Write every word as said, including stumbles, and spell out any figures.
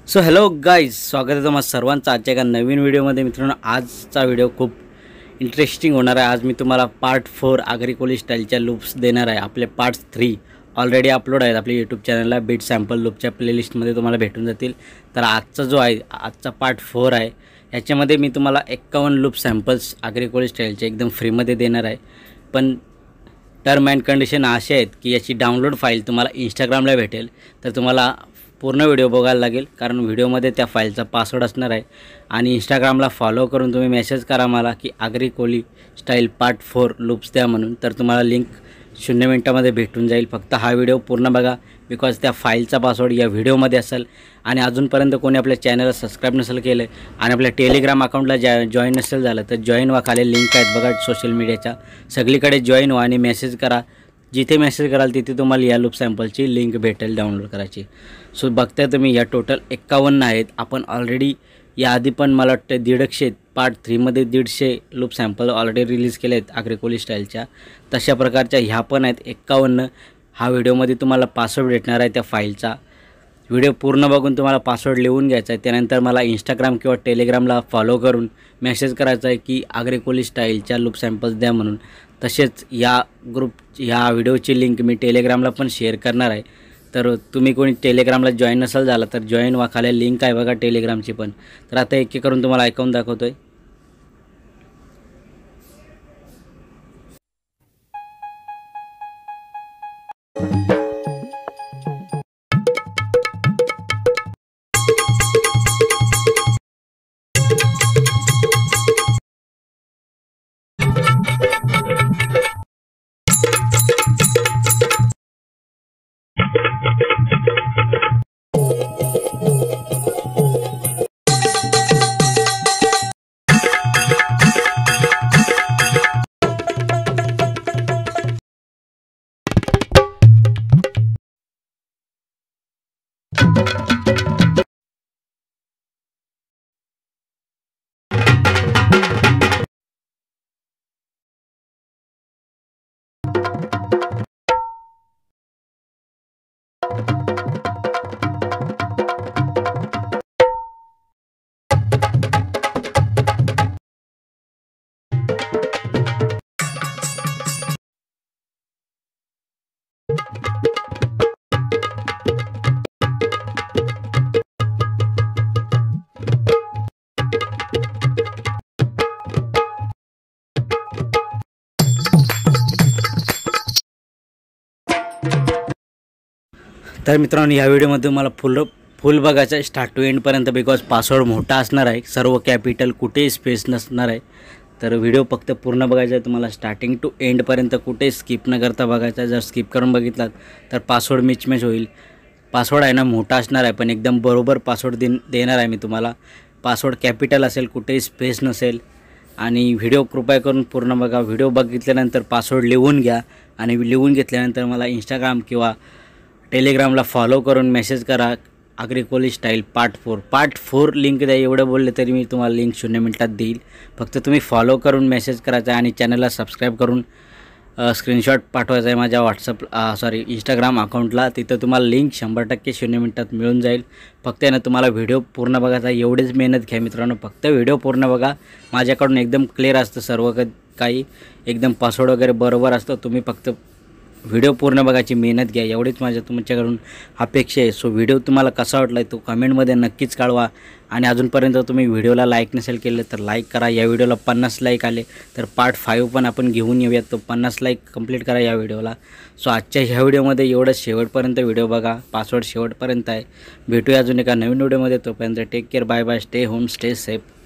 So hello guys, स्वागत आहे तुम्हाला सर्वांचं आजच्या एका नवीन व्हिडिओमध्ये. मित्रांनो, आजचा व्हिडिओ खूप इंटरेस्टिंग होणार आहे. आज मी तुम्हाला पार्ट फोर आगरी कोली स्टाईलच्या लूप्स देणार आहे. आपले पार्ट्स थ्री ऑलरेडी अपलोड आहेत आपल्या यूट्यूब चॅनलला. बीट सॅम्पल लूपच्या प्लेलिस्टमध्ये तुम्हाला भेटून जातील. तर आजचा जो आहे आजचा पार्ट फोर आहे, याच्यामध्ये मी तुम्हाला एक्कावन्न लूप सॅम्पल्स आगरी कोली स्टाईलचे एकदम फ्रीमध्ये देणार आहे. पण टर्म अँड कंडिशन असे आहेत की याची डाउनलोड फाईल तुम्हाला इंस्टाग्रामला भेटेल. तर तुम्हाला पूर्ण व्हिडिओ बघायला लागेल, कारण व्हिडिओमध्ये त्या फाईलचा पासवर्ड असणार आहे. आणि इंस्टाग्रामला फॉलो करून तुम्ही मेसेज करा मला की Agri Koli style part four loops द्या म्हणून. तर तुम्हाला लिंक शून्य मिनटामध्ये भेटून जाईल. फक्त हा व्हिडिओ पूर्ण बघा, बिकॉज त्या फाईलचा पासवर्ड या व्हिडिओमध्ये असेल. आणि अजूनपर्यंत कोणी आपल्या चॅनलला सबस्क्राईब नसेल केलं आणि आपल्या टेलिग्राम अकाउंटला जॉ जॉईन नसेल झालं तर जॉईन व्हा. खाली लिंक आहेत बघा सोशल मीडियाच्या, सगळीकडे जॉईन व्हा आणि मेसेज करा. जिथे मेसेज कराल तिथे तुम्हाला या लूप सॅम्पलची लिंक भेटेल डाउनलोड करायची. सो बघताय तुम्ही, या टोटल एक्कावन्न आहेत. आपण ऑलरेडी याआधी पण मला वाटतं दीडशे पार्ट थ्रीमध्ये दीडशे लूप सॅम्पल ऑलरेडी रिलीज केले आहेत आगरी कोली स्टाईलच्या. तशा प्रकारच्या ह्या पण आहेत एक्कावन्न. हा व्हिडिओमध्ये तुम्हाला पासवर्ड भेटणार आहे त्या फाईलचा. व्हिडिओ पूर्ण बघून तुम्हाला पासवर्ड लिहून घ्यायचा आहे. त्यानंतर मला इंस्टाग्राम किंवा टेलिग्रामला फॉलो करून मेसेज करायचा आहे की आगरी कोली स्टाईलच्या लूप सॅम्पल्स द्या म्हणून. तसेच या ग्रुप ह्या व्हिडिओची लिंक मी टेलिग्रामला पण शेअर करणार आहे. तर तुम्ही कोणी टेलिग्रामला जॉईन नसाल झाला तर जॉईन व्हा. खाली लिंक आहे बघा टेलिग्रामची पण. तर आता एक एक करून तुम्हाला ऐकून दाखवतो आहे. तर मित्रांनो, या व्हिडिओमध्ये मला फुल फुल बघायचं आहे स्टार्ट टू एंडपर्यंत, बिकॉज पासवर्ड मोठा असणार आहे, सर्व कॅपिटल, कुठेही स्पेस नसणार आहे. तर व्हिडिओ फक्त पूर्ण बघायचा आहे तुम्हाला, स्टार्टिंग टू एंडपर्यंत, कुठेही स्किप न करता बघायचा आहे. जर स्किप करून बघितलात तर पासवर्ड मिचमॅच होईल. पासवर्ड आहे ना मोठा असणार आहे, पण एकदम बरोबर पासवर्ड दे देणार आहे मी तुम्हाला. पासवर्ड कॅपिटल असेल, कुठेही स्पेस नसेल. आणि व्हिडिओ कृपया करून पूर्ण बघा. व्हिडिओ बघितल्यानंतर पासवर्ड लिहून घ्या आणि लिहून घेतल्यानंतर मला इंस्टाग्राम किंवा टेलिग्रामला फॉलो करून मेसेज करा Agri Koli style part four part four link द्या. एवढं बोलले तरी मी तुम्हाला लिंक शून्य मिनटात देईल. फक्त तुम्ही फॉलो करून मेसेज करायचा आहे आणि चॅनलला सबस्क्राईब करून स्क्रीनशॉट पाठवायचा आहे माझ्या व्हॉट्सअप सॉरी इंस्टाग्राम अकाउंटला. तिथं तुम्हाला लिंक शंभर टक्के शून्य मिनटात मिळून जाईल. फक्त आहे ना तुम्हाला व्हिडिओ पूर्ण बघायचा आहे. एवढीच मेहनत घ्या मित्रांनो, फक्त व्हिडिओ पूर्ण बघा. माझ्याकडून एकदम क्लिअर असतं सर्व काही, एकदम पासवर्ड वगैरे बरोबर असतं. तुम्ही फक्त व्हिडिओ पूर्ण बघायची मेहनत घ्या, एवढीच माझ्या तुमच्याकडून अपेक्षा आहे. सो व्हिडिओ तुम्हाला कसा वाटला आहे तो कमेंटमध्ये नक्कीच कळवा. आणि अजूनपर्यंत तुम्ही व्हिडिओला लाईक नसेल केलं तर लाईक करा. या व्हिडिओला पन्नास लाईक आले तर पार्ट फाईव्ह पण आपण घेऊन येऊयात. तो पन्नास लाईक कंप्लीट करा या व्हिडिओला. सो आजच्या ह्या व्हिडिओमध्ये एवढं शेवटपर्यंत व्हिडिओ बघा. पासवर्ड शेवटपर्यंत आहे. भेटूया अजून एका नवीन व्हिडिओमध्ये. तोपर्यंत take care, bye bye, stay home, stay safe.